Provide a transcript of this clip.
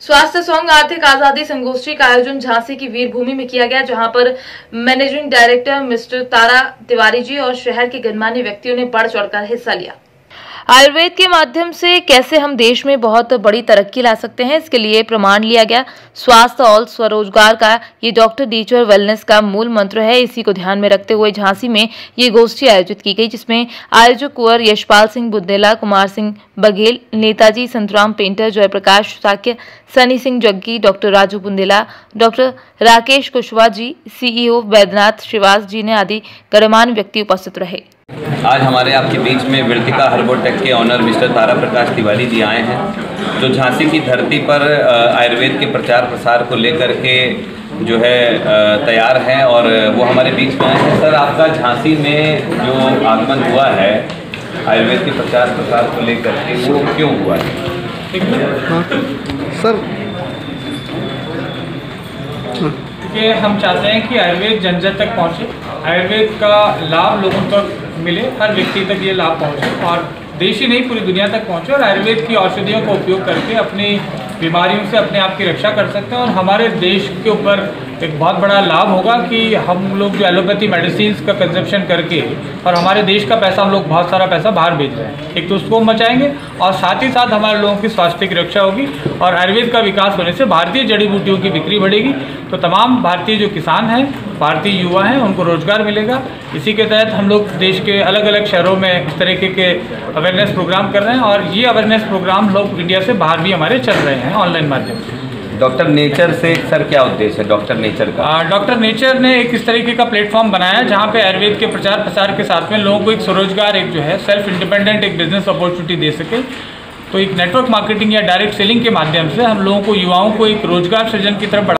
स्वास्थ्य सॉन्ग आर्थिक आजादी संगोष्ठी का आयोजन झांसी की वीर भूमि में किया गया, जहां पर managing director mister Tara Tiwari ji और शहर के गणमान्य व्यक्तियों ने बढ़ चढ़कर हिस्सा लिया। आयुर्वेद के माध्यम से कैसे हम देश में बहुत बड़ी तरक्की ला सकते हैं, इसके लिए प्रमाण लिया गया। स्वास्थ्य और स्वरोजगार का ये डॉक्टर टीचर वेलनेस का मूल मंत्र है। इसी को ध्यान में रखते हुए झांसी में ये गोष्ठी आयोजित की गई, जिसमें आयोजक Kunwar Yashpal Singh Bundela, Kumar Singh Baghel, Netaji Santram painter, Jaiprakash Shakya, Sunny Singh Jaggi, doctor Raju Bundela, doctor Rakesh Kushwaha ji, CEO Vaidyanath Shrivas ji ने आदि गणमान्य व्यक्ति उपस्थित रहे। आज हमारे आपके बीच में विर्तिका हर्बोटेक के ऑनर मिस्टर तारा प्रकाश तिवारी जी आए हैं, जो झांसी की धरती पर आयुर्वेद के प्रचार प्रसार को लेकर के जो है तैयार हैं और वो हमारे बीच में आए हैं। सर, आपका झांसी में जो आगमन हुआ है आयुर्वेद के प्रचार प्रसार को लेकर के, वो क्यों हुआ है? सर, क्योंकि हम चाहते हैं कि आयुर्वेद जन जन तक पहुँचे, आयुर्वेद का लाभ लोगों तक मिले, हर व्यक्ति तक ये लाभ पहुँचे और देश ही नहीं पूरी दुनिया तक पहुँचे और आयुर्वेद की औषधियों का उपयोग करके अपनी बीमारियों से अपने आप की रक्षा कर सकते हैं। और हमारे देश के ऊपर एक बहुत बड़ा लाभ होगा कि हम लोग जो एलोपैथी मेडिसिन का कंजप्शन करके और हमारे देश का पैसा, हम लोग बहुत सारा पैसा बाहर भेज रहे हैं, एक तो उसको हम बचाएंगे और साथ ही साथ हमारे लोगों की स्वास्थ्य की रक्षा होगी और आयुर्वेद का विकास होने से भारतीय जड़ी बूटियों की बिक्री बढ़ेगी। तो तमाम भारतीय जो किसान हैं, भारतीय युवा हैं, उनको रोजगार मिलेगा। इसी के तहत हम लोग देश के अलग अलग शहरों में इस तरीके के अवेयरनेस प्रोग्राम कर रहे हैं और ये अवेयरनेस प्रोग्राम लोग इंडिया से बाहर भी हमारे चल रहे हैं ऑनलाइन माध्यम से। डॉक्टर नेचर से सर क्या उद्देश्य है डॉक्टर नेचर का? डॉक्टर नेचर ने एक इस तरीके का प्लेटफॉर्म बनाया जहाँ पे आयुर्वेद के प्रचार प्रसार के साथ में लोगों को एक स्वरोजगार, एक जो है सेल्फ इंडिपेंडेंट एक बिजनेस अपॉर्चुनिटी दे सके। तो एक नेटवर्क मार्केटिंग या डायरेक्ट सेलिंग के माध्यम से हम लोगों को, युवाओं को एक रोजगार सृजन की तरफ